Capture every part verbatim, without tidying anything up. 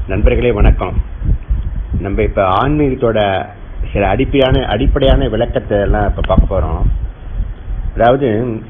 நண்பர்களே வணக்கம். நம்ம இப்ப ஆன்மீகத்தோட சில அடிப்படையான அடிப்படையான விளக்கத்தை எல்லாம் இப்ப பார்க்க போறோம். அதாவது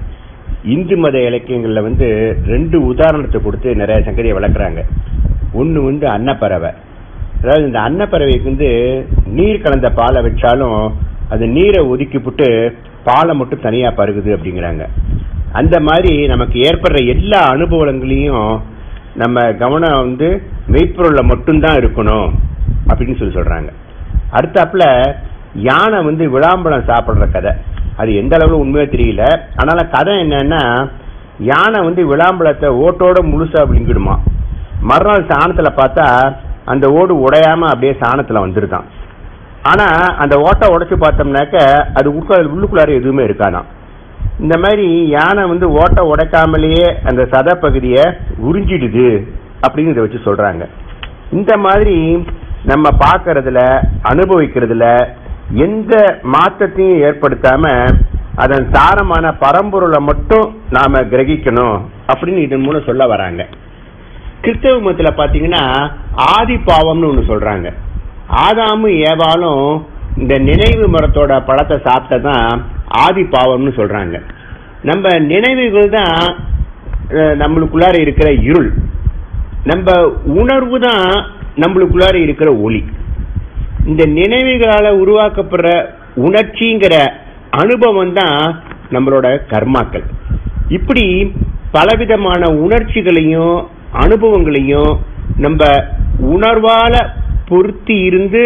இந்து மத இலக்கியங்கள்ல வந்து ரெண்டு உதாரணத்தை கொடுத்து நிறைய சங்கதியை விளக்குறாங்க. ஒண்ணு வந்து அன்னப்பறவை. அதாவது இந்த அன்னப்பறவைக்கு வந்து நீர் கலந்த பாலை வச்சாலும் அது நீரை ஒதுக்கிவிட்டு பாலை மட்டும் தனியா பருகுது அப்படிங்கிறாங்க. அந்த மாதிரி நமக்கு ஏற்படுற எல்லா அனுபவங்களையும் நம்ம கவனம் வந்து மெய்ப்பொருள்ல மட்டும்தான் இருக்கணும் அப்படின்னு சொல்லி சொல்றாங்க. அடுத்தாப்புல யானை வந்து விளாம்பழம் சாப்பிடுற கதை, அது எந்த அளவுல உண்மையா தெரியல. ஆனால கதை என்னன்னா, யானை வந்து விளாம்பழத்தை ஓட்டோட முழுசா விழுங்கிடுமா. மறுநாள் சாணத்துல பார்த்தா அந்த ஓடு உடையாம அப்படியே சாணத்துல வந்துருதான். ஆனா அந்த ஓட்டை உடைச்சு பார்த்தோம்னாக்க அது உள்ளுக்குள்ளார எதுவுமே இருக்காதான். இந்த மாதிரி யானை வந்து ஓட்டை உடைக்காமலேயே அந்த சத பகுதியை உறிஞ்சிடுது அப்படின்னு இதை வச்சு சொல்றாங்க. இந்த மாதிரி நம்ம பார்க்கறதுல அனுபவிக்கிறதுல எந்த மாற்றத்தையும் ஏற்படுத்தாம அதன் சாரமான பரம்பொருளை மட்டும் நாம கிரகிக்கணும் அப்படின்னு இதன் மூலம் சொல்ல வராங்க. கிறிஸ்தவ மதத்துல பாத்தீங்கன்னா ஆதி பாவம்னு ஒண்ணு சொல்றாங்க. ஆதாமும் ஏவாலும் இந்த நினைவு மரத்தோட பழத்தை சாப்பிட்டதான் ஆதி பாவம்னு சொல்றாங்க. நம்ம நினைவுகள் தான் நம்மளுக்குள்ளார இருக்கிற இருள், நம்ம உணர்வு தான் நம்மளுக்குள்ளார இருக்கிற ஒளி. இந்த நினைவுகளால உருவாக்கப்படுற உணர்ச்சிங்கிற அனுபவம் தான் நம்மளோட கர்மாக்கள். இப்படி பலவிதமான உணர்ச்சிகளையும் அனுபவங்களையும் நம்ம உணர்வால பொருத்தி இருந்து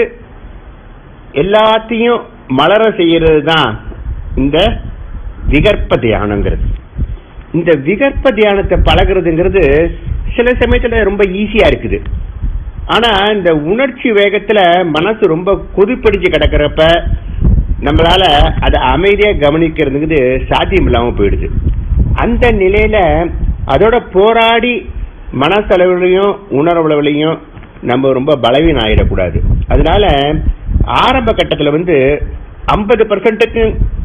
எல்லாத்தையும் மலர செய்யறது தான் இந்த விகற்ப தியானங்கிறது. இந்த விகற்ப தியானத்தை பழகிறதுங்கிறது சில சமயத்துல ரொம்ப ஈஸியா இருக்குது. ஆனா இந்த உணர்ச்சி வேகத்துல மனசு ரொம்ப கொதிப்படிச்சு கிடக்கிறப்ப நம்மளால அதை அமைதியா கவனிக்கிறதுங்கிறது சாத்தியம் இல்லாம போயிடுது. அந்த நிலையில அதோட போராடி மனசளவுலையும் உணர்வுலையும் நம்ம ரொம்ப பலவீனம் ஆயிடக்கூடாது. அதனால ஆரம்ப கட்டத்துல வந்து ஐம்பது பர்சன்ட்டுக்கு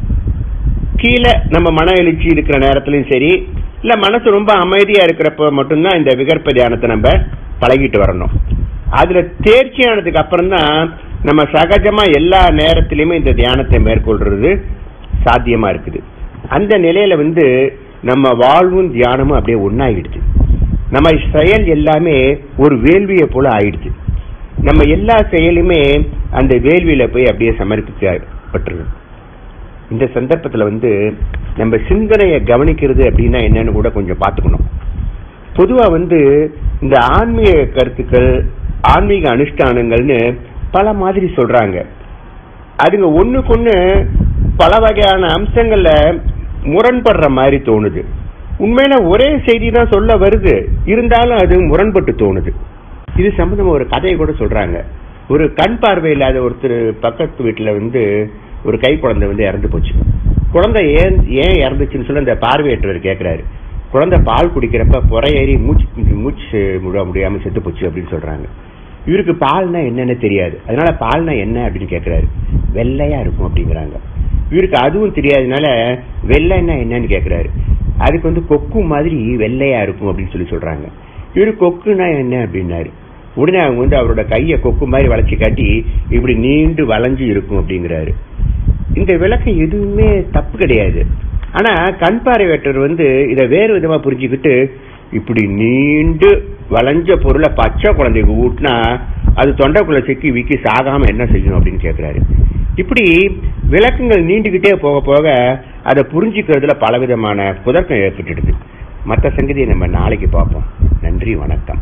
கீழே நம்ம மன எழுச்சி இருக்கிற நேரத்திலும் சரி, இல்ல மனசு ரொம்ப அமைதியா இருக்கிறப்ப மட்டும்தான் இந்த விகற்ப தியானத்தை நம்ம பழகிட்டு வரணும். அதுல தேர்ச்சியானதுக்கு அப்புறம் தான் நம்ம சகஜமா எல்லா நேரத்திலுமே இந்த தியானத்தை மேற்கொள்றது சாத்தியமா இருக்குது. அந்த நிலையில வந்து நம்ம வாழ்வும் தியானமும் அப்படியே ஒன்னாயிடுச்சு. நம்ம செயல் எல்லாமே ஒரு வேள்வியை போல ஆயிடுச்சு. நம்ம எல்லா செயலுமே அந்த வேள்வியில போய் அப்படியே சமர்ப்பிக்கப்பட்டிருக்கு. இந்த சந்தர்ப்பத்துல வந்து நம்ம சிந்தனையை கவனிக்கிறது அப்படின்னா என்னன்னு கூட கொஞ்சம் பார்த்துக்கணும். பொதுவா வந்து இந்த ஆன்மீக கருத்துக்கள், ஆன்மீக அனுஷ்டானங்கள்னு பல மாதிரி சொல்றாங்க. அதுங்க ஒண்ணுக்கு பல வகையான அம்சங்கள்ல முரண்படுற மாதிரி தோணுது. உண்மையில ஒரே செய்தி தான் சொல்ல வருது, இருந்தாலும் அது முரண்பட்டு தோணுது. இது சம்பந்தமா ஒரு கதையை கூட சொல்றாங்க. ஒரு கண் பார்வை இல்லாத ஒருத்தர் பக்கத்து வீட்டுல வந்து ஒரு கை குழந்தை வந்து இறந்து போச்சு. குழந்தை ஏன் ஏன் இறந்துச்சுன்னு சொல்லி அந்த பார்வையற்றவர் கேட்கிறாரு. குழந்தை பால் குடிக்கிறப்ப புறையேறி மூச்சு மூச்சு முட முடியாம செத்து போச்சு அப்படின்னு சொல்றாங்க. இவருக்கு பால்னா என்னன்னு தெரியாது. அதனால பால்னா என்ன அப்படின்னு கேட்கிறாரு. வெள்ளையா இருக்கும் அப்படிங்கிறாங்க. இவருக்கு அதுவும் தெரியாதனால வெள்ளைன்னா என்னன்னு கேட்கிறாரு. அதுக்கு வந்து கொக்கு மாதிரி வெள்ளையா இருக்கும் அப்படின்னு சொல்லி சொல்றாங்க. இவரு கொக்குனா என்ன அப்படின்னாரு. உடனே அவங்க வந்து அவரோட கையை கொக்கு மாதிரி வளைச்சு காட்டி இப்படி நீண்டு வளைஞ்சு இருக்கும் அப்படிங்கிறாரு. இந்த விளக்கம் எதுவுமே தப்பு கிடையாது. ஆனா கண் பார்வையற்றவர் வந்து இதை வேறு விதமா புரிஞ்சுக்கிட்டு இப்படி நீண்டு வளைஞ்ச பொருளை பச்சை குழந்தைக்கு ஊட்டினா அது தொண்டைக்குள்ள சிக்கி விக்கி சாகாம என்ன செய்யணும் அப்படின்னு கேட்கிறாரு. இப்படி விளக்கங்கள் நீண்டுகிட்டே போக போக அதை புரிஞ்சுக்கிறதுல பலவிதமான குதர்க்கம் ஏற்பட்டுடுது. மற்ற சங்கதியை நம்ம நாளைக்கு பார்ப்போம். நன்றி, வணக்கம்.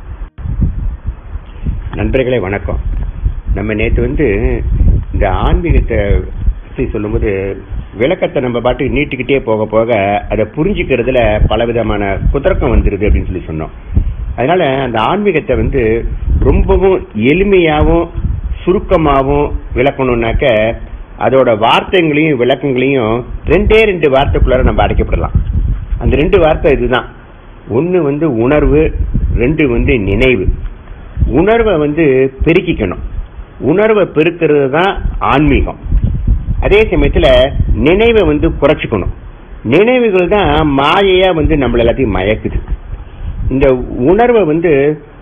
நண்பர்களே வணக்கம். நம்ம நேற்று வந்து இந்த ஆன்மீகத்தை சொல்லும்போது விளக்கத்தை நம்ம பாட்டு நீட்டுக்கிட்டே போக போக அதை புரிஞ்சுக்கிறதுல பலவிதமான குதர்க்கம் வந்துருது அப்படின்னு சொல்லி சொன்னோம். அதனால அந்த ஆன்மீகத்தை வந்து ரொம்பவும் எளிமையாகவும் சுருக்கமாகவும் விளக்கணும்னாக்க அதோட வார்த்தைகளையும் விளக்கங்களையும் ரெண்டே ரெண்டு வார்த்தைக்குள்ளார நம்ம அடைக்கப்படலாம். அந்த ரெண்டு வார்த்தை இதுதான். ஒன்னு வந்து உணர்வு, ரெண்டு வந்து நினைவு. உணர்வை வந்து பெருக்கிக்கணும். உணர்வை பெருக்கிறது தான் ஆன்மீகம். அதே சமயத்துல நினைவை வந்து குறைச்சிக்கணும். நினைவுகள் தான் மாயையா வந்து நம்மள எல்லாத்தையும் மயக்குது. இந்த உணர்வை வந்து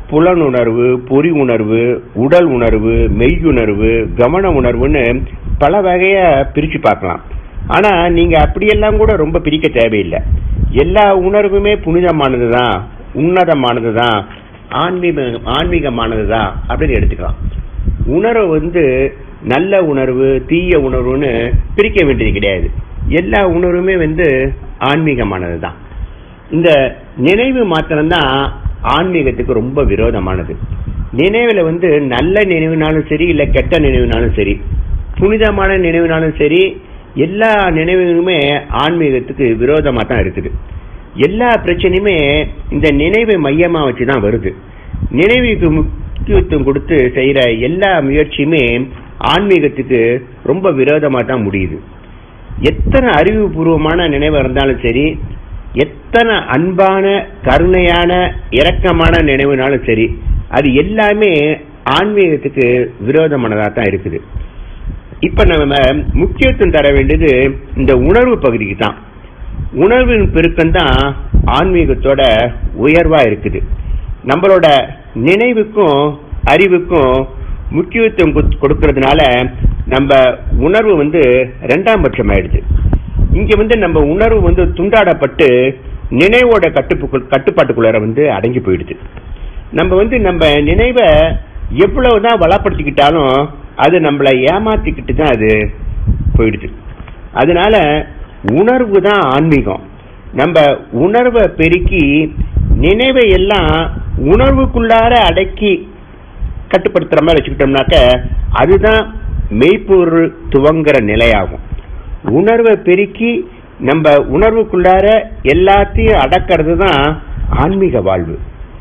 புலனுணர்வு, பொறி உணர்வு, உடல் உணர்வு, மெய்யுணர்வு, கவன உணர்வுன்னு பல வகையா பிரிச்சு பார்க்கலாம். ஆனா நீங்க அப்படியெல்லாம் கூட ரொம்ப பிரிக்க தேவையில்லை. எல்லா உணர்வுமே புனிதமானதுதான், உன்னதமானதுதான், ஆன்மீக ஆன்மீகமானதுதான் அப்படின்னு எடுத்துக்கலாம். உணர்வு வந்து நல்ல உணர்வு, தீய உணர்வுன்னு பிரிக்க வேண்டியது கிடையாது. எல்லா உணர்வுமே வந்து ஆன்மீகமானதுதான். இந்த நினைவு மாத்திரம்தான் ஆன்மீகத்துக்கு ரொம்ப விரோதமானது. நினைவுல வந்து நல்ல நினைவுனாலும் சரி, இல்ல கெட்ட நினைவுனாலும் சரி, புனிதமான நினைவுனாலும் சரி, எல்லா நினைவுகளுமே ஆன்மீகத்துக்கு விரோதமா தான் இருக்குது. எல்லா பிரச்சனையுமே இந்த நினைவை மையமா வச்சுதான் வருது. நினைவுக்கு முக்கியத்துவம் கொடுத்து செய்யற எல்லா முயற்சியுமே ஆன்மீகத்துக்கு ரொம்ப விரோதமா தான் முடியுது. எத்தனை அறிவுபூர்வமான நினைவு இருந்தாலும் சரி, எத்தனை அன்பான, கருணையான, இரக்கமான நினைவுனாலும் சரி, அது எல்லாமே ஆன்மீகத்துக்கு விரோதமானதா தான் இருக்குது. இப்ப நம்ம முக்கியத்துவம் தர வேண்டியது இந்த உணர்வு பகுதிக்கு தான். உணர்வின் பெருக்கம் தான் ஆன்மீகத்தோட உயர்வா இருக்குது. நம்மளோட நினைவுக்கும் அறிவுக்கும் முக்கியத்துவம் கொடுக்கறதுனால நம்ம உணர்வு வந்து இரண்டாம் பட்சம் ஆயிடுது. இங்க வந்து நம்ம உணர்வு வந்து துண்டாடப்பட்டு நினைவோட கட்டுப்பு கட்டுப்பாட்டுக்குள்ளார வந்து அடங்கி போயிடுது. நம்ம வந்து நம்ம நினைவை எவ்வளவுதான் வளப்படுத்திக்கிட்டாலும் அது நம்மளை ஏமாத்திக்கிட்டு தான் அது போயிடுது. அதனால உணர்வு தான் ஆன்மீகம். நம்ம உணர்வை பெருக்கி நினைவை எல்லாம் உணர்வுக்குள்ளார அடக்கி கட்டுப்படுத்துற மாதிரி வச்சுக்கிட்டோம்னாக்க அதுதான் மெய்ப்பொருள் துவங்குற நிலையாகும். உணர்வை பெருக்கி நம்ம உணர்வுக்குள்ளார எல்லாத்தையும் அடக்கிறது தான் ஆன்மீக வாழ்வு.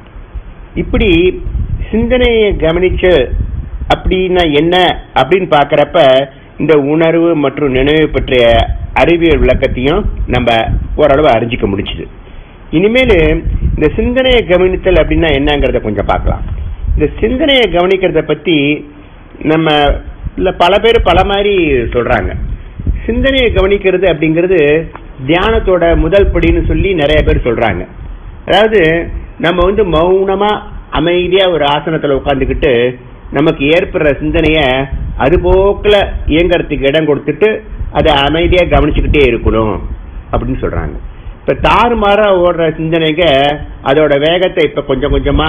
இப்படி சிந்தனையை கவனிச்சு அப்படின்னா என்ன அப்படின்னு பாக்கிறப்ப இந்த உணர்வு மற்றும் நினைவு பற்றிய அறிவியல் விளக்கத்தையும் நம்ம ஓரளவு அறிஞ்சிக்க முடிச்சுது. இனிமேல் இந்த சிந்தனையை கவனித்தல் அப்படின்னா என்னங்கிறத கொஞ்சம் பார்க்கலாம். இந்த சிந்தனையை கவனிக்கிறத பத்தி நம்ம பல பேர் பல மாதிரி சொல்றாங்க. சிந்தனையை கவனிக்கிறது அப்படிங்கிறது தியானத்தோட முதல் படின்னு சொல்லி நிறைய பேர் சொல்றாங்க. அதாவது நம்ம வந்து மௌனமா அமைதியா ஒரு ஆசனத்துல உட்காந்துக்கிட்டு நமக்கு ஏற்படுற சிந்தனைய அது போக்குல இயங்கறதுக்கு இடம் கொடுத்துட்டு அதை அமைதியா கவனிச்சுக்கிட்டே இருக்கணும் அப்படின்னு சொல்றாங்க. இப்ப தாறுமாறா ஓடுற சிந்தனைங்க அதோட வேகத்தை இப்ப கொஞ்சம் கொஞ்சமா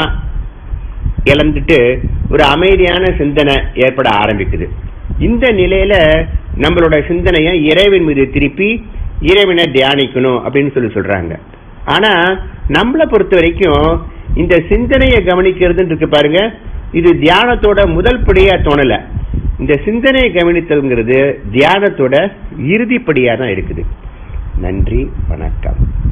இழந்துட்டு ஒரு அமைதியான சிந்தனை ஏற்பட ஆரம்பிக்குது. இந்த நிலையில நம்மளோட சிந்தனைய இறைவன் மீது திருப்பி இறைவனை தியானிக்கணும் அப்படின்னு சொல்லி சொல்றாங்க. ஆனா நம்மளை பொறுத்த வரைக்கும் இந்த சிந்தனையை கவனிக்கிறதுன்னு இருக்கு பாருங்க, இது தியானத்தோட முதல் படியா தோணல. இந்த சிந்தனையை கவனித்தல்ங்கிறது தியானத்தோட இறுதிப்படியா தான் இருக்குது. நன்றி, வணக்கம்.